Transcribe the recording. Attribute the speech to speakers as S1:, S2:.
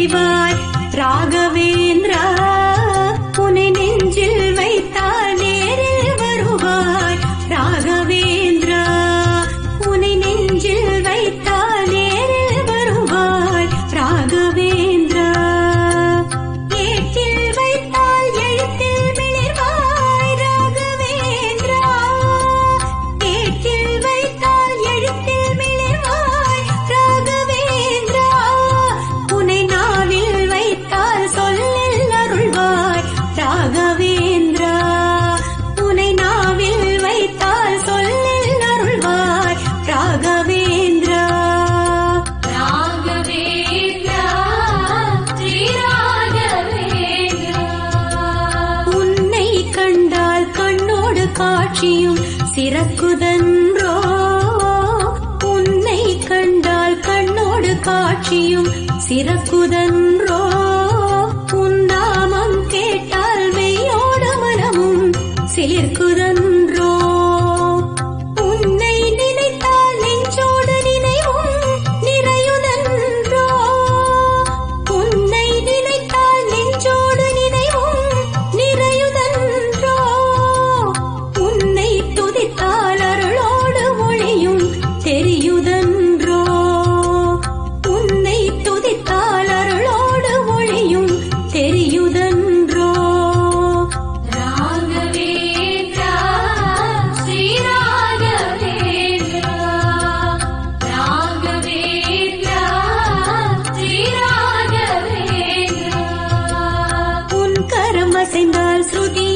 S1: புரிவாய் ராகவேந்திரா. உன்னை நெஞ்சில் வைத்தால் நேரில் வருவாய் ராகவேந்திரா. உன்னை நெஞ்சில் வைத்தால் நேரில் வருவாய் ராகவேந்திரா. ஏட்டில் வைத்தால் எழுத்தில் மிளிர்வாய் ராகவேந்திரா. ஏட்டில் வைத்தால் எழுத்தில் மிளிர்வாய் ராகவேந்திரா. உன்னை நாவில் வைத்தால் சொல்லில் அருள்வாய் ராகவேந்திரா. உன்னை நாவில் வைத்தால் சொல்லில் அருள்வாய் ராகவேந்திரா. ராகவேந்திரா ஸ்ரீ ராகவேந்திரா. உன்னை கண்டால் கண்ணோடு காட்சியும் சிறக்குதன்றோ. உன்னை கண்டால் கண்ணோடு காட்சியும் சிறக்குதன்றோ. உன் நாமம் கேட்டால் மெய்யோடு மனமும் சிலிர்க்குதன்றோ. உன்னை நினைத்தால் நெஞ்சோடு நினைவும் நிறையுதன்றோ. உன்னை நினைத்தால் நெஞ்சோடு நினைவும் நிறையுதன்றோ. உன்னை துதித்தால் அருளோடு மொழியும் தெரியுதன்றோ. உன்னை துதித்தால் அருளோடு மொழியும் தெரியுதன்றோ. ராகவேந்திரா ஸ்ரீ ராகவேந்திரா. ராகவேந்திரா ஸ்ரீ ராகவேந்திரா. உன் கரம் அசைந்தால் ஸ்ருதி